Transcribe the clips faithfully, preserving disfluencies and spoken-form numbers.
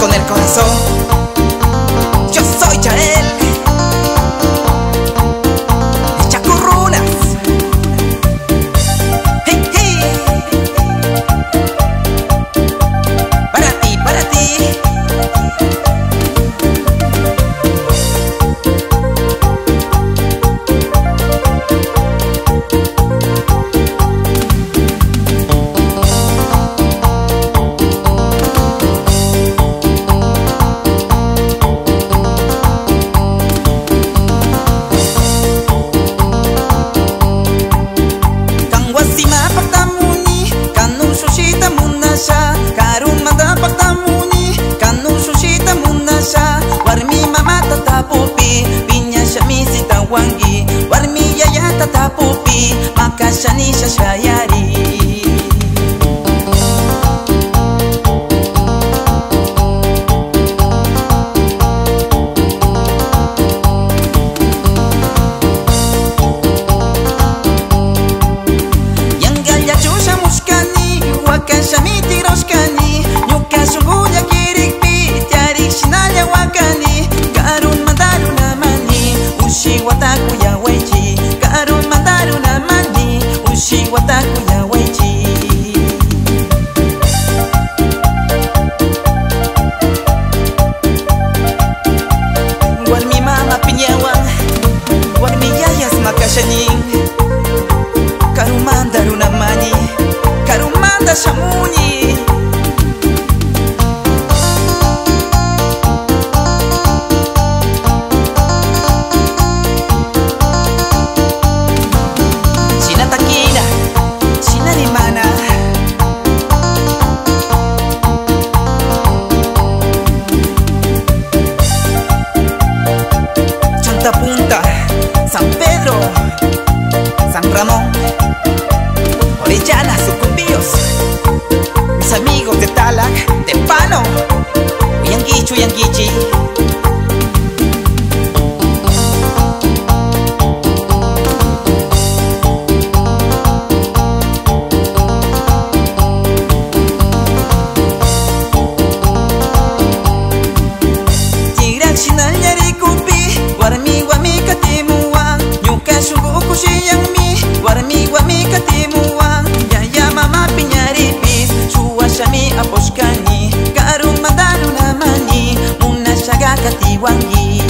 con el corazón. Yo soy Yael de Chacurrunas. Hey, hey. Para ti, para ti. Warmi mama tatapupi, pinya shamisi tawangi. Warmi yaya tatapupi, maka shani shashayari. Yang gaya chusha muskani, waka shamiti roskani. Nyuka suguya kirikpi, tiarik shinaya wakani. Karun mandaru namani, ushi wataku ya weichi. Karun mandaru namani, ushi wataku ya weichi. Warmi mama pinyawang, warmi yayas makashaning. Karun mandaru namani, karun manda shamuni. Punta, San Pedro, San Ramón, Orellana, Sucumbíos, mis amigos de Talac, de Pano, Uyanguichu, Uyanguichi. Warmi wami katimuang, yaya mama pinyaripis. Shua shami aposhkani, karun mandaru namani. Muna shaga katiwangi.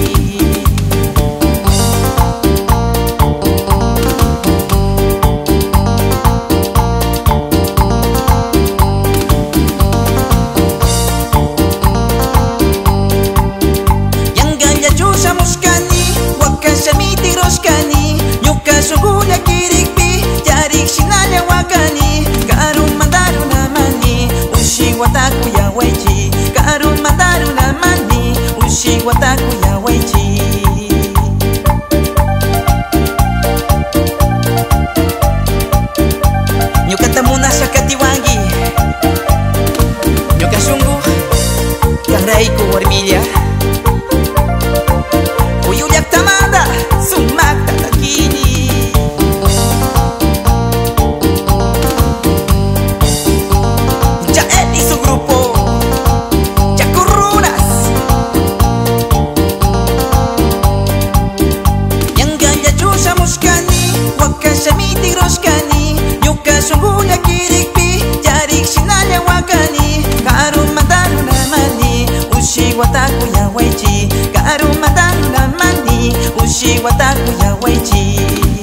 Yang gaya chusha muskani, waka shami tiroshkani. Nyuka suguya kirikpi, tiarik shinaya wakani. Karun mandaru namani, ushi wataku ya weichi. Karun mandaru namani, ushi wataku ya weichi. Nyuka tamuna shakatiwangi, nyuka shungu, kangraiku warmiya. Uyuyak tamanda, sumak tatakini. Yael y su grupo Chacurrunas. Yang gaya chusha muskani, waka shamiti roshkani. Nyuka shunguya kirikpi, tiarik shinaya wakani. Karun mandaru namani, ushi wataku ya weichi. Karun mandaru namani, ushi wataku ya weichi.